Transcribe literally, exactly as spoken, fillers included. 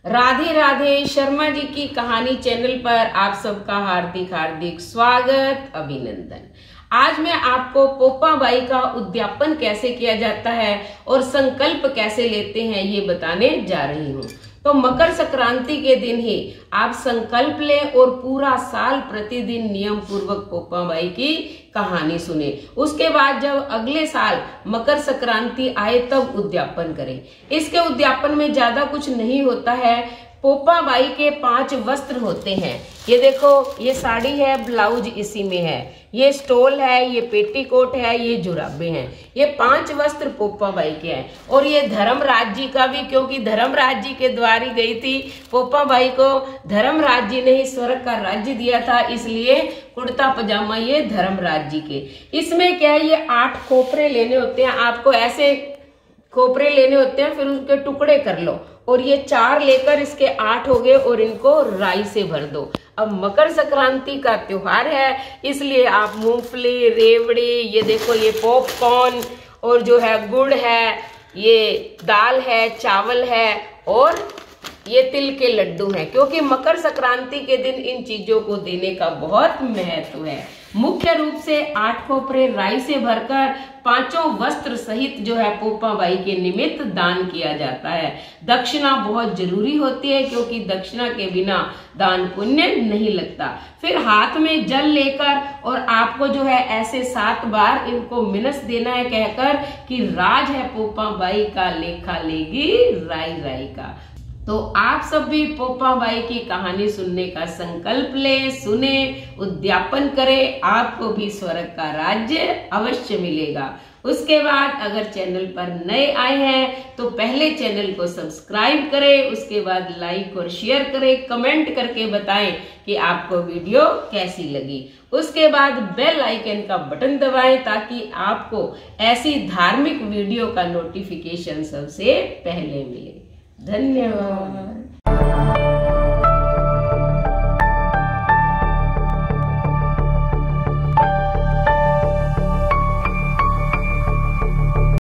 राधे राधे। शर्मा जी की कहानी चैनल पर आप सबका हार्दिक हार्दिक स्वागत, अभिनंदन। आज मैं आपको पोपा बाई का उद्यापन कैसे किया जाता है और संकल्प कैसे लेते हैं ये बताने जा रही हूँ। तो मकर संक्रांति के दिन ही आप संकल्प लें और पूरा साल प्रतिदिन नियम पूर्वक पोपा बाई की कहानी सुने। उसके बाद जब अगले साल मकर संक्रांति आए तब उद्यापन करें। इसके उद्यापन में ज्यादा कुछ नहीं होता है। पोपा बाई के पांच वस्त्र होते हैं। ये देखो, ये साड़ी है, ब्लाउज इसी में है, ये स्टोल है, ये पेटीकोट है, ये जुराबे हैं। ये पांच वस्त्र पोपा बाई के हैं। और ये धर्मराज जी का भी, क्योंकि धर्मराज जी के द्वार ही गई थी पोपा बाई को। धर्मराज जी ने ही स्वर्ग का राज्य दिया था, इसलिए कुर्ता पजामा ये धर्मराज जी के। इसमें क्या है, ये आठ खोपरे लेने होते हैं। आपको ऐसे खोपरे लेने होते हैं, फिर उनके टुकड़े कर लो। और ये चार लेकर इसके आठ हो गए और इनको राई से भर दो। अब मकर संक्रांति का त्योहार है, इसलिए आप मूंगफली, रेवड़ी, ये देखो ये पॉपकॉर्न और जो है गुड़ है, ये दाल है, चावल है और ये तिल के लड्डू हैं। क्योंकि मकर संक्रांति के दिन इन चीजों को देने का बहुत महत्व है। मुख्य रूप से आठ खोपरे राई से भरकर पांचों वस्त्र सहित जो है पोपा बाई के निमित्त दान किया जाता है। दक्षिणा बहुत जरूरी होती है, क्योंकि दक्षिणा के बिना दान पुण्य नहीं लगता। फिर हाथ में जल लेकर और आपको जो है ऐसे सात बार इनको मिनस देना है, कहकर कि राज है पोपा बाई का, लेखा लेगी राई राई का। तो आप सब भी पोपा बाई की कहानी सुनने का संकल्प ले, सुने, उद्यापन करें, आपको भी स्वर्ग का राज्य अवश्य मिलेगा। उसके बाद अगर चैनल पर नए आए हैं तो पहले चैनल को सब्सक्राइब करें, उसके बाद लाइक और शेयर करें, कमेंट करके बताएं कि आपको वीडियो कैसी लगी। उसके बाद बेल आइकन का बटन दबाएं ताकि आपको ऐसी धार्मिक वीडियो का नोटिफिकेशन सबसे पहले मिले। धन्यवाद।